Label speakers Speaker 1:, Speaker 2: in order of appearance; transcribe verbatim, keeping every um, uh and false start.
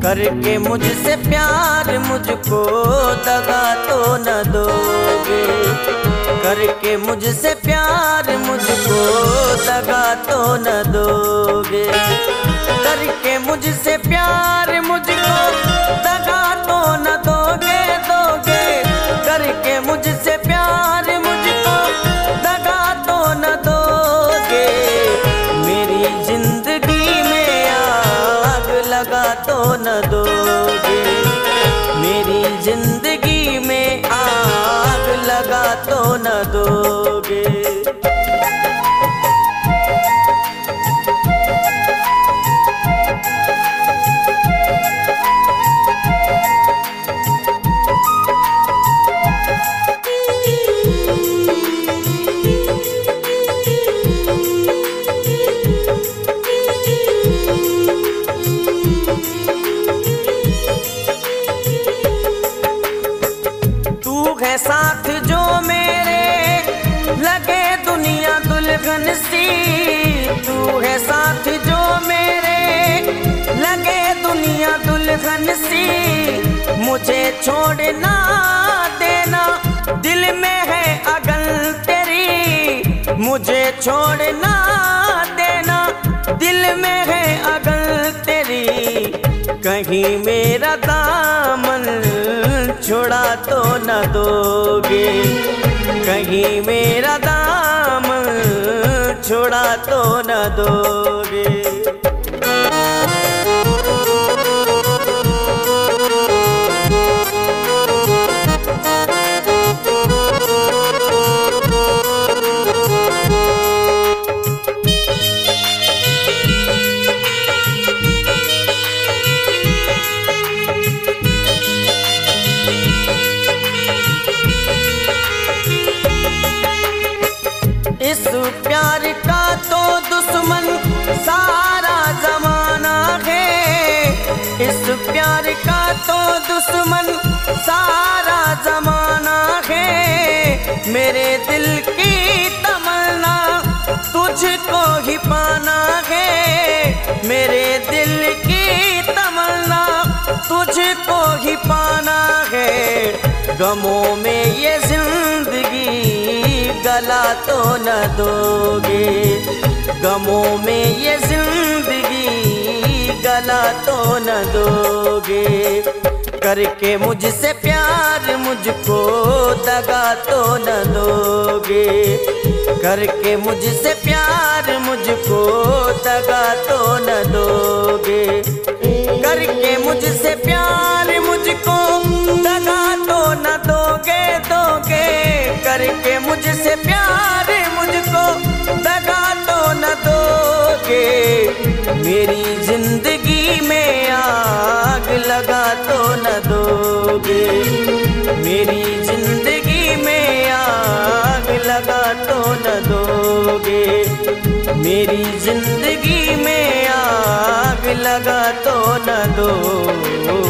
Speaker 1: करके मुझसे प्यार मुझको दगा तो न दोगे। करके मुझसे प्यार मुझको दगा तो न दोगे। करके मुझसे प्यार मुझको दगा तो न दोगे दोगे। करके मुझसे प्यार मुझको दगा तो न दोगे। मेरी जिंदगी में आग लगा तो न दोगे। मेरी जिंदगी में आग लगा तो न दोगे। साथ जो मेरे लगे दुनिया दुल्हन सी। तू है साथ जो मेरे लगे दुनिया दुल्हन सी। मुझे छोड़ना देना दिल में है अगल तेरी। मुझे छोड़ना देना दिल में है अगल तेरी। कहीं मेरा दामन छुड़ा तो न दोगे। कहीं मेरा दामन छुड़ा तो न दोगे। इस प्यार का तो दुश्मन सारा जमाना है। इस प्यार का तो दुश्मन सारा जमाना है। मेरे दिल की तमन्ना तुझको ही पाना है। मेरे दिल की तमन्ना तुझको ही पाना है। गमों में ये जिंदगी गला तो न दोगे। गमों में ये जिंदगी गला तो न दोगे। करके मुझसे प्यार मुझको दगा तो न दोगे। करके मुझसे प्यार मुझको दगा तो न दोगे। करके मुझसे प्यार मुझको दगा तो न दोगे दोगे। करके मुझसे प्यार मुझको दगा तो न दोगे। मेरी जिंदगी में आग लगा तो न दोगे। मेरी जिंदगी में आग लगा तो न दोगे। मेरी जिंदगी में आग लगा तो न दोगे।